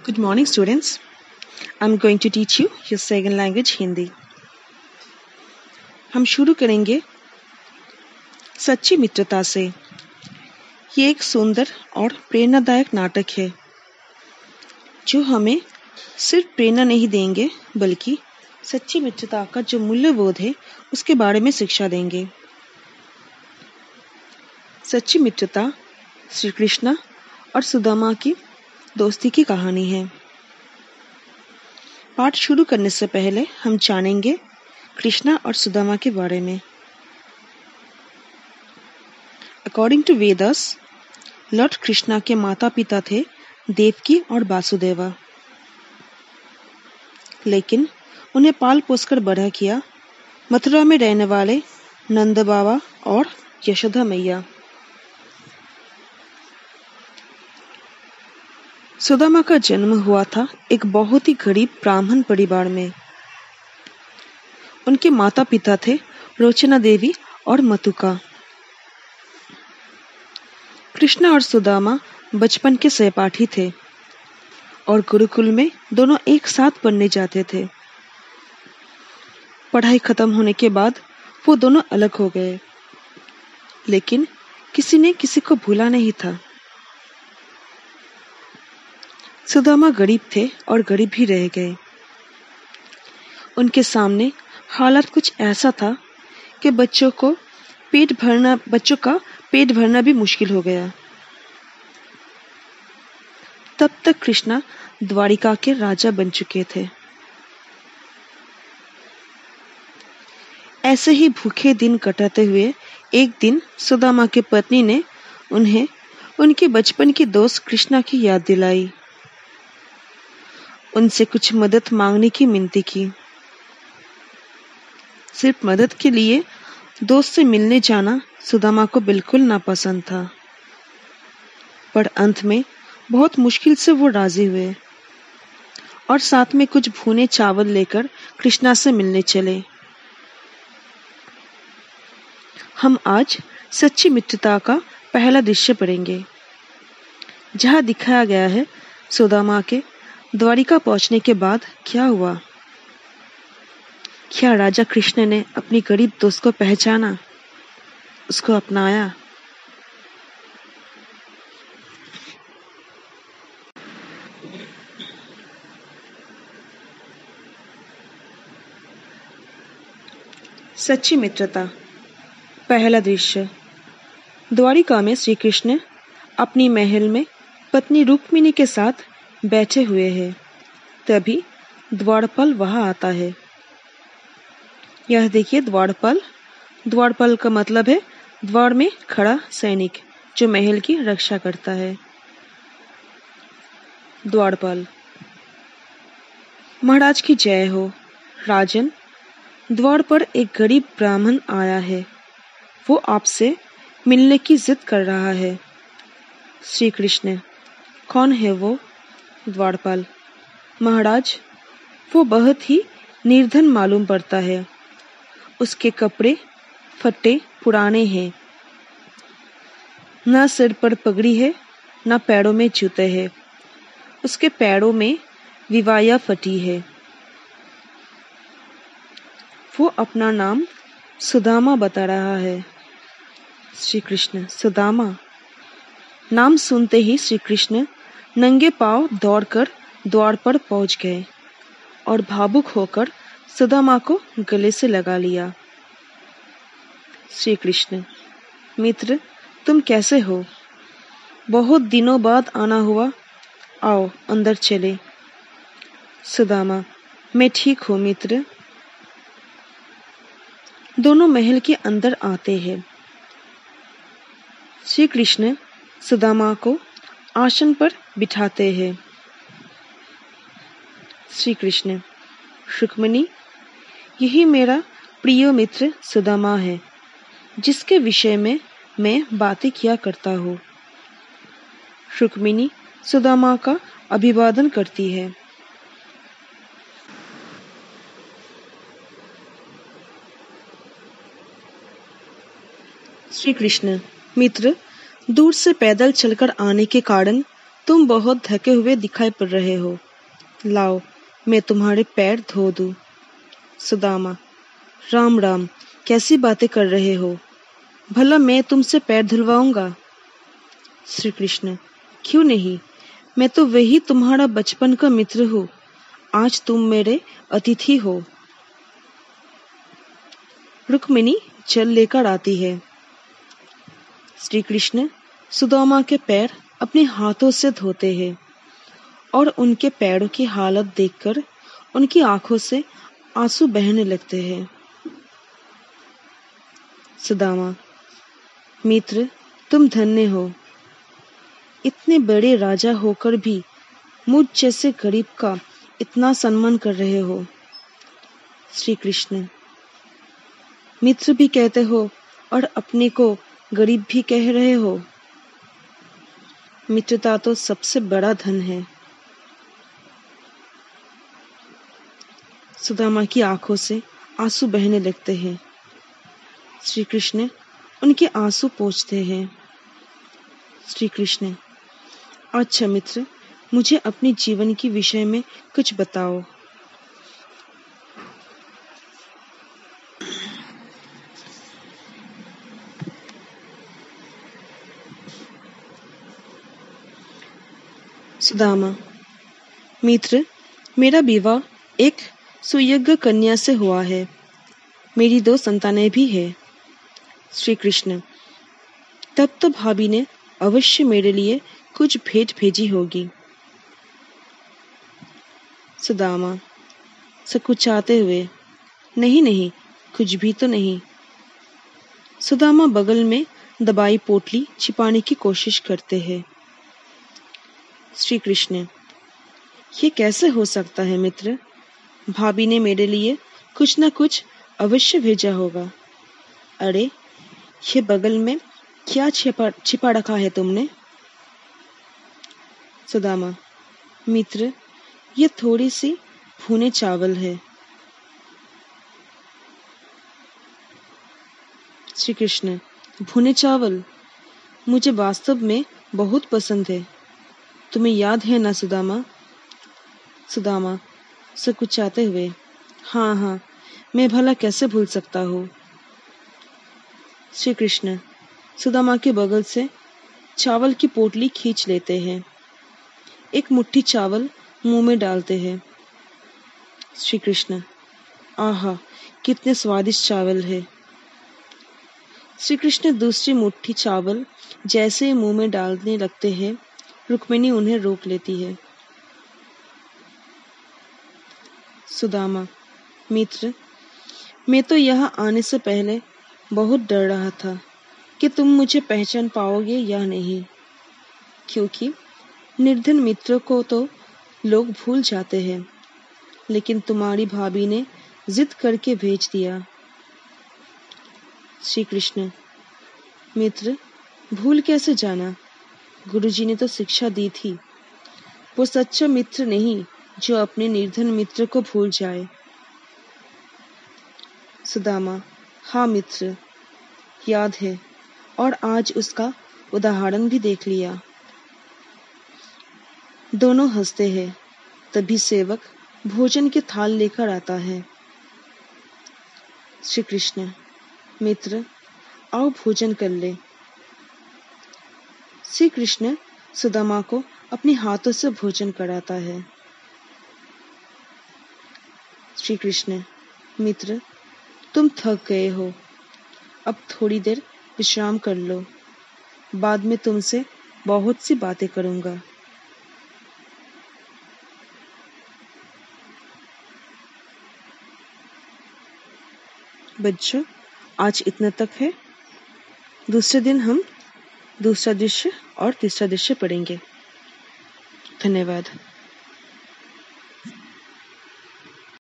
Good morning, students. I'm going to teach you your second language, Hindi. हम शुरू करेंगे सच्ची मित्रता से. ये एक सुंदर और प्रेरणादायक नाटक है जो हमें सिर्फ प्रेरणा नहीं देंगे बल्कि सच्ची मित्रता का जो मूल्यबोध है उसके बारे में शिक्षा देंगे. सच्ची मित्रता श्री कृष्ण और सुदामा की दोस्ती की कहानी है. पाठ शुरू करने से पहले हम जानेंगे कृष्णा और सुदामा के बारे में. According to Vedas, lord Krishna के माता पिता थे देवकी और वासुदेवा, लेकिन उन्हें पाल पोसकर बड़ा किया मथुरा में रहने वाले नंद बाबा और यशोदा मैया. सुदामा का जन्म हुआ था एक बहुत ही गरीब ब्राह्मण परिवार में. उनके माता पिता थे रोचना देवी और मतुका. कृष्णा और सुदामा बचपन के सहपाठी थे और गुरुकुल में दोनों एक साथ पढ़ने जाते थे. पढ़ाई खत्म होने के बाद वो दोनों अलग हो गए, लेकिन किसी ने किसी को भूला नहीं था. सुदामा गरीब थे और गरीब ही रह गए. उनके सामने हालात कुछ ऐसा था कि बच्चों का पेट भरना भी मुश्किल हो गया. तब तक कृष्णा द्वारिका के राजा बन चुके थे. ऐसे ही भूखे दिन कटाते हुए एक दिन सुदामा की पत्नी ने उन्हें उनके बचपन के दोस्त कृष्णा की याद दिलाई. उनसे कुछ मदद मांगने की विनती की. सिर्फ मदद के लिए दोस्त से मिलने जाना सुदामा को बिल्कुल नापसंद था, पर अंत में बहुत मुश्किल से वो राजी हुए और साथ में कुछ भुने चावल लेकर कृष्णा से मिलने चले. हम आज सच्ची मित्रता का पहला दृश्य पढ़ेंगे, जहाँ दिखाया गया है सुदामा के द्वारिका पहुंचने के बाद क्या हुआ. क्या राजा कृष्ण ने अपनी गरीब दोस्त को पहचाना, उसको अपनाया? सच्ची मित्रता पहला दृश्य. द्वारिका में श्री कृष्ण अपनी महल में पत्नी रुक्मिणी के साथ बैठे हुए हैं. तभी द्वारपाल वहां आता है. यह देखिए द्वारपाल. द्वारपाल का मतलब है द्वार में खड़ा सैनिक जो महल की रक्षा करता है. द्वारपाल. महाराज की जय हो. राजन, द्वार पर एक गरीब ब्राह्मण आया है. वो आपसे मिलने की जिद कर रहा है. श्री कृष्ण. कौन है वो? द्वारपाल. महाराज, वो बहुत ही निर्धन मालूम पड़ता है. उसके कपड़े फटे पुराने हैं. न सिर पर पगड़ी है, न पैरों में जूते हैं. उसके पैरों में विवाया फटी है. वो अपना नाम सुदामा बता रहा है. श्री कृष्ण. सुदामा. नाम सुनते ही श्री कृष्ण नंगे पांव दौड़कर द्वार पर पहुंच गए और भावुक होकर सुदामा को गले से लगा लिया. श्री कृष्ण. मित्र, तुम कैसे हो? बहुत दिनों बाद आना हुआ. आओ अंदर चले. सुदामा. मैं ठीक हूँ मित्र. दोनों महल के अंदर आते हैं. श्री कृष्ण सुदामा को आसन पर बिठाते हैं. श्री कृष्ण. रुक्मिणी, यही मेरा प्रिय मित्र सुदामा है, जिसके विषय में मैं बातें किया करता हूँ. रुक्मिणी सुदामा का अभिवादन करती है. श्री कृष्ण. मित्र, दूर से पैदल चलकर आने के कारण तुम बहुत थके हुए दिखाई पड़ रहे हो। लाओ, मैं तुम्हारे पैर धो दूं। सुदामा, राम राम, कैसी बातें कर रहे हो? भला मैं तुमसे पैर धुलवाऊंगा? श्री कृष्ण, क्यों नहीं, मैं तो वही तुम्हारा बचपन का मित्र हूँ। आज तुम मेरे अतिथि हो। रुक्मिणी जल लेकर आती है। श्री कृष्ण सुदामा के पैर अपने हाथों से धोते हैं और उनके पैरों की हालत देखकर उनकी आंखों से आंसू बहने लगते हैं। सुदामा, मित्र, तुम धन्य हो। इतने बड़े राजा होकर भी मुझ जैसे गरीब का इतना सम्मान कर रहे हो। श्री कृष्ण, मित्र भी कहते हो और अपने को गरीब भी कह रहे हो। मित्रता तो सबसे बड़ा धन है। सुदामा की आंखों से आंसू बहने लगते हैं। श्री कृष्ण उनके आंसू पोंछते हैं। श्री कृष्ण, अच्छा मित्र, मुझे अपने जीवन के विषय में कुछ बताओ। सुदामा, मित्र, मेरा विवाह एक सुयोग्य कन्या से हुआ है। मेरी 2 संतानें भी हैं। श्री कृष्ण, तब तो भाभी ने अवश्य मेरे लिए कुछ भेंट भेजी होगी। सुदामा सकुचाते हुए, नहीं नहीं, कुछ भी तो नहीं। सुदामा बगल में दबाई पोटली छिपाने की कोशिश करते हैं। श्री कृष्ण, ये कैसे हो सकता है मित्र? भाभी ने मेरे लिए कुछ न कुछ अवश्य भेजा होगा। अरे, ये बगल में क्या छिपा रखा है तुमने? सुदामा, मित्र, ये थोड़ी सी भुने चावल है। श्री कृष्ण, भुने चावल मुझे वास्तव में बहुत पसंद है। तुम्हें याद है ना सुदामा? सुदामा सकुचाते हुए, हाँ हाँ, मैं भला कैसे भूल सकता हूँ। श्री कृष्ण सुदामा के बगल से चावल की पोटली खींच लेते हैं। एक मुट्ठी चावल मुंह में डालते हैं। श्री कृष्ण, आहा, कितने स्वादिष्ट चावल है। श्री कृष्ण दूसरी मुट्ठी चावल जैसे मुंह में डालने लगते हैं, रुक्मिणी उन्हें रोक लेती है। सुदामा, मित्र, मैं तो यहाँ आने से पहले बहुत डर रहा था कि तुम मुझे पहचान पाओगे या नहीं, क्योंकि निर्धन मित्र को तो लोग भूल जाते हैं, लेकिन तुम्हारी भाभी ने जिद करके भेज दिया। श्री कृष्ण, मित्र, भूल कैसे जाना? गुरुजी ने तो शिक्षा दी थी। वो सच्चा मित्र नहीं जो अपने निर्धन मित्र को भूल जाए। सुदामा, हाँ मित्र, याद है, और आज उसका उदाहरण भी देख लिया। दोनों हंसते हैं। तभी सेवक भोजन की थाल लेकर आता है। श्री कृष्ण, मित्र, आओ भोजन कर ले। श्री कृष्ण सुदामा को अपने हाथों से भोजन कराता है। श्री कृष्ण, मित्र, तुम थक गए हो, अब थोड़ी देर विश्राम कर लो। बाद में तुमसे बहुत सी बातें करूंगा। बच्चों, आज इतना तक है। दूसरे दिन हम दूसरा दृश्य और तीसरा दृश्य पढ़ेंगे। धन्यवाद।